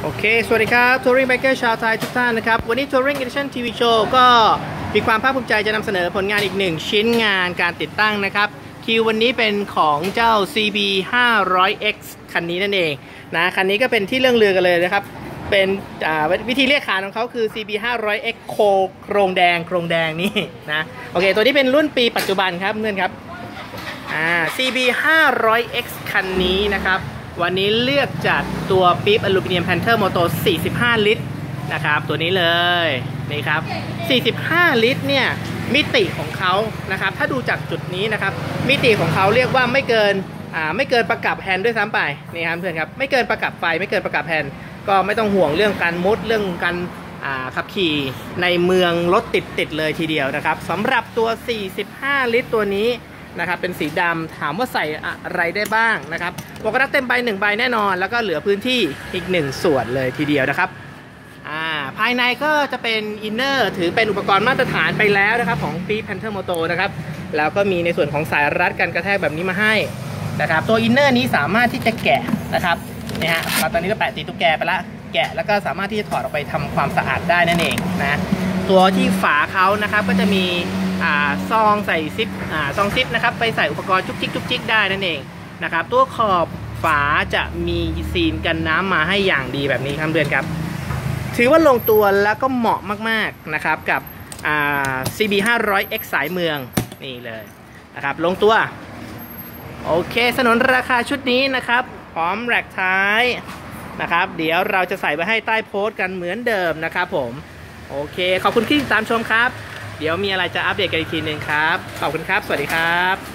โอเคสวัสดีครับทัวริงไบเกอร์ชาวไทยทุกท่านนะครับวันนี้ทัวริง Edition TV Show ก็มีความภาคภูมิใจจะนำเสนอผลงานอีกหนึ่งชิ้นงานการติดตั้งนะครับคิววันนี้เป็นของเจ้า CB 500X คันนี้นั่นเองนะคันนี้ก็เป็นที่เรื่องลือกันเลยนะครับเป็นวิธีเรียกขานของเขาคือ CB 500X โครงแดงนี่นะโอเคตัวนี้เป็นรุ่นปีปัจจุบันครับเพื่อนครับCB 500X คันนี้นะครับวันนี้เลือกจัดตัวปี๊บอลูมิเนียมแพนเทอร์โมโต45 ลิตรนะครับตัวนี้เลยนี่ครับ45 ลิตรเนี่ยมิติของเขานะครับถ้าดูจากจุดนี้นะครับมิติของเขาเรียกว่าไม่เกินประกับแฮนด์ด้วยซ้ำไปนี่ครับเพื่อนครับไม่เกินประกับไฟไม่เกินประกับแฮนด์ก็ไม่ต้องห่วงเรื่องการมุดเรื่องการขับขี่ในเมืองรถติดเลยทีเดียวนะครับสำหรับตัว45 ลิตรตัวนี้นะครับเป็นสีดำถามว่าใส่อะไรได้บ้างนะครับหมวกกันน็อกเต็มใบ1 ใบแน่นอนแล้วก็เหลือพื้นที่อีก1 ส่วนเลยทีเดียวนะครับภายในก็จะเป็นอินเนอร์ถือเป็นอุปกรณ์มาตรฐานไปแล้วนะครับของปี๊บแพนเทอร์โมโตนะครับแล้วก็มีในส่วนของสายรัดกันกระแทกแบบนี้มาให้นะครับตัวอินเนอร์นี้สามารถที่จะแกะนะครับนี่ฮะตอนนี้ก็แปะติดตุ๊กแกไปละแกะแล้วก็สามารถที่จะถอดออกไปทำความสะอาดได้นั่นเองนะตัวที่ฝาเขานะครับก็จะมีซองใส่ซิปซองซิปนะครับไปใส่อุปกรณ์จุกจิกได้นั่นเองนะครับตัวขอบฝาจะมีซีนกันน้ำมาให้อย่างดีแบบนี้ครับเพื่อนครับถือว่าลงตัวแล้วก็เหมาะมากๆนะครับกับCB 500X สายเมืองนี่เลยนะครับลงตัวโอเคสนนราคาชุดนี้นะครับพร้อมแร็กท้ายนะครับเดี๋ยวเราจะใส่ไว้ให้ใต้โพสต์กันเหมือนเดิมนะครับผมโอเคขอบคุณที่ติดตามชมครับเดี๋ยวมีอะไรจะอัปเดตกันอีกทีหนึ่งครับขอบคุณครับสวัสดีครับ